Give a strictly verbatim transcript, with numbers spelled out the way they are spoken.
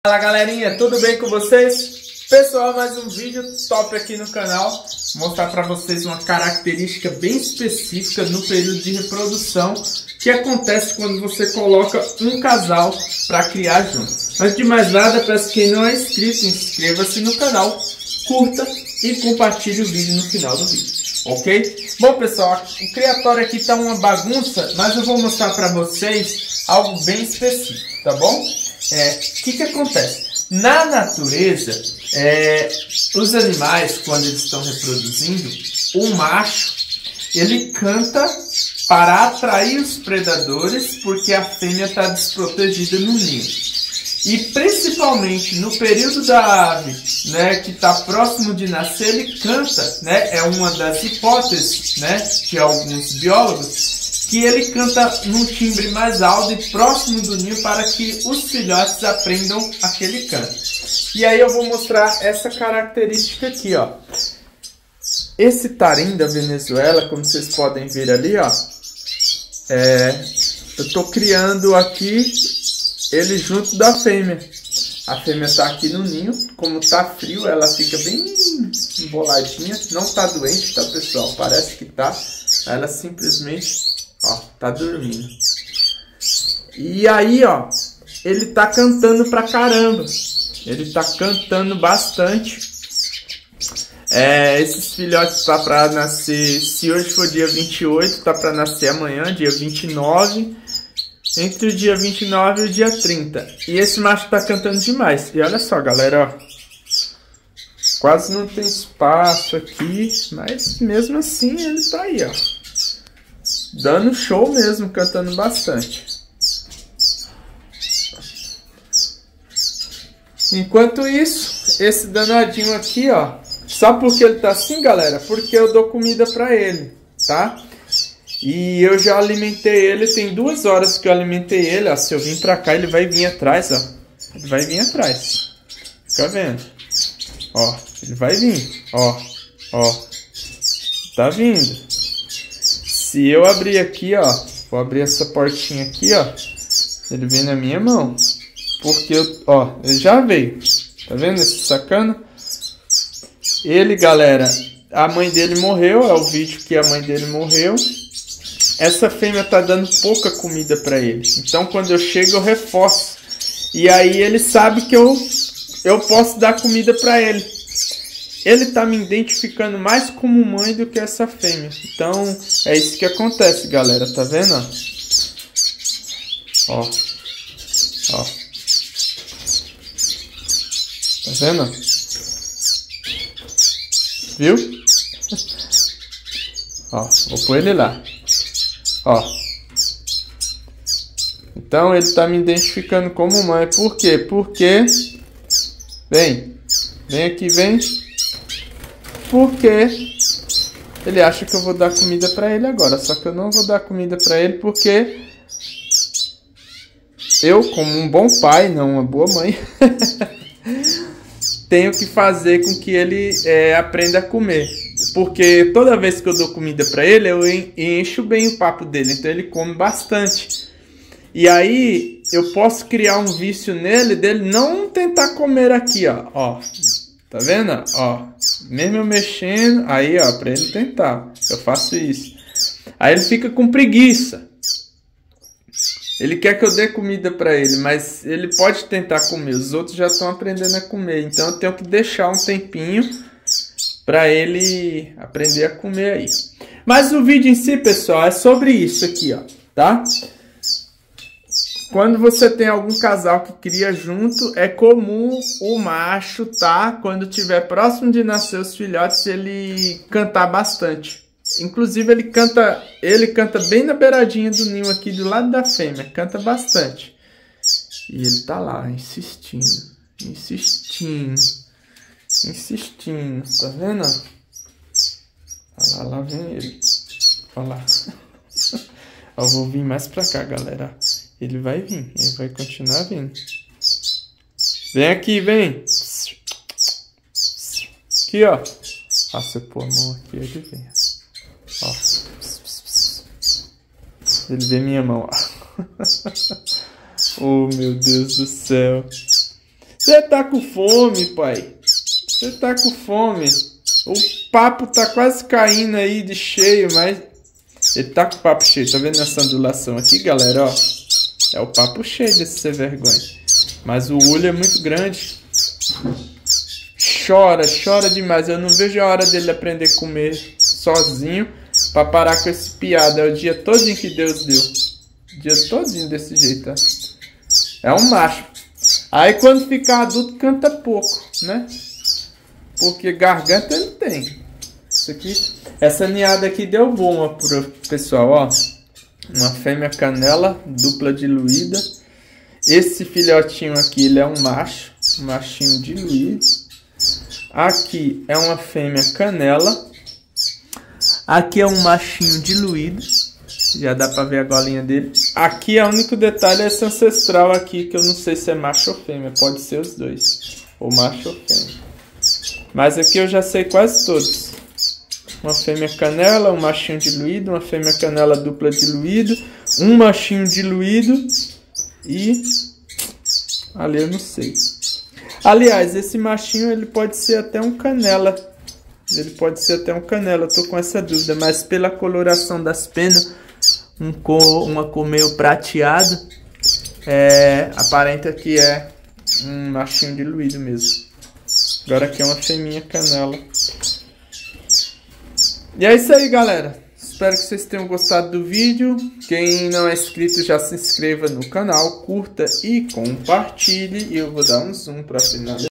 Fala galerinha, tudo bem com vocês? Pessoal, mais um vídeo top aqui no canal. Mostrar para vocês uma característica bem específica no período de reprodução que acontece quando você coloca um casal para criar junto. Antes de mais nada, peço que quem não é inscrito, inscreva-se no canal, curta e compartilhe o vídeo no final do vídeo, ok? Bom pessoal, o criatório aqui tá uma bagunça, mas eu vou mostrar para vocês algo bem específico, tá bom? É, o que que acontece? Na natureza, é, os animais, quando eles estão reproduzindo, o macho, ele canta para atrair os predadores, porque a fêmea está desprotegida no ninho. E principalmente no período da ave, né, que está próximo de nascer, ele canta, né, é uma das hipóteses, né, de alguns biólogos, que ele canta num timbre mais alto e próximo do ninho para que os filhotes aprendam aquele canto. E aí eu vou mostrar essa característica aqui, ó. Esse tarim da Venezuela, como vocês podem ver ali, ó, é, eu tô criando aqui ele junto da fêmea. A fêmea tá aqui no ninho, como tá frio, ela fica bem emboladinha, não tá doente, tá pessoal? Parece que tá, ela simplesmente... Ó, tá dormindo. E aí, ó, ele tá cantando pra caramba. Ele tá cantando bastante. É, esses filhotes tá pra nascer, se hoje for dia vinte e oito, tá pra nascer amanhã, dia vinte e nove. Entre o dia vinte e nove e o dia trinta. E esse macho tá cantando demais. E olha só, galera, ó. Quase não tem espaço aqui, mas mesmo assim ele tá aí, ó. Dando show mesmo, cantando bastante. Enquanto isso, esse danadinho aqui, ó. Só porque ele tá assim, galera, porque eu dou comida pra ele, tá? E eu já alimentei ele, tem duas horas que eu alimentei ele, ó. Se eu vim pra cá, ele vai vir atrás, ó. Ele vai vir atrás. Fica vendo. Ó, ele vai vir, ó. Ó. Tá vindo. Se eu abrir aqui, ó, vou abrir essa portinha aqui, ó, ele vem na minha mão, porque eu, ó, ele já veio, tá vendo esse sacana? Ele, galera, a mãe dele morreu, é o vídeo que a mãe dele morreu. Essa fêmea tá dando pouca comida pra ele, então quando eu chego eu reforço, e aí ele sabe que eu, eu posso dar comida pra ele. Ele tá me identificando mais como mãe do que essa fêmea. Então, é isso que acontece, galera. Tá vendo? Ó. Ó. Tá vendo? Viu? Ó, vou pôr ele lá. Ó. Então, ele tá me identificando como mãe. Por quê? Porque... Vem. Vem aqui, vem. Porque ele acha que eu vou dar comida pra ele agora. Só que eu não vou dar comida pra ele porque eu, como um bom pai, não uma boa mãe, tenho que fazer com que ele é, aprenda a comer. Porque toda vez que eu dou comida pra ele, eu encho bem o papo dele. Então ele come bastante. E aí eu posso criar um vício nele dele não tentar comer aqui, ó. Ó. Tá vendo? Ó. Mesmo eu mexendo, aí ó, pra ele tentar, eu faço isso. Aí ele fica com preguiça. Ele quer que eu dê comida pra ele, mas ele pode tentar comer. Os outros já estão aprendendo a comer, então eu tenho que deixar um tempinho pra ele aprender a comer aí. Mas o vídeo em si, pessoal, é sobre isso aqui, ó, tá? Quando você tem algum casal que cria junto, é comum o macho, tá? Quando estiver próximo de nascer os filhotes, ele cantar bastante. Inclusive, ele canta, ele canta bem na beiradinha do ninho aqui, do lado da fêmea. Canta bastante. E ele tá lá, insistindo, insistindo, insistindo. Tá vendo? Olha lá, lá vem ele. Olha lá. Eu vou vir mais pra cá, galera. Ele vai vir, ele vai continuar vindo. Vem aqui, vem. Aqui, ó. Ah, se eu pôr a mão aqui, ele vem. Ó. Ele vê minha mão, ó. Oh, meu Deus do céu. Você tá com fome, pai? Você tá com fome? O papo tá quase caindo aí de cheio, mas ele tá com o papo cheio. Tá vendo essa ondulação aqui, galera? Ó, é o papo cheio desse sem vergonha. Mas o olho é muito grande. Chora, chora demais. Eu não vejo a hora dele aprender a comer sozinho pra parar com esse piada. É o dia todinho que Deus deu. O dia todinho desse jeito, tá? É um macho. Aí quando ficar adulto canta pouco, né? Porque garganta ele tem. Isso aqui, essa ninhada aqui deu bom pro pessoal, ó. Uma fêmea canela, dupla diluída. Esse filhotinho aqui, ele é um macho, um machinho diluído. Aqui é uma fêmea canela. Aqui é um machinho diluído. Já dá pra ver a golinha dele. Aqui é o único detalhe, é esse ancestral aqui, que eu não sei se é macho ou fêmea. Pode ser os dois, ou macho ou fêmea. Mas aqui eu já sei quase todos. Uma fêmea canela, um machinho diluído, uma fêmea canela dupla diluído, um machinho diluído e ali eu não sei. Aliás, esse machinho ele pode ser até um canela. Ele pode ser até um canela, eu tô com essa dúvida, mas pela coloração das penas, um cor, uma cor meio prateado, é, aparenta que é um machinho diluído mesmo. Agora aqui é uma fêmea canela. E é isso aí, galera. Espero que vocês tenham gostado do vídeo. Quem não é inscrito, já se inscreva no canal, curta e compartilhe. E eu vou dar um zoom para finalizar.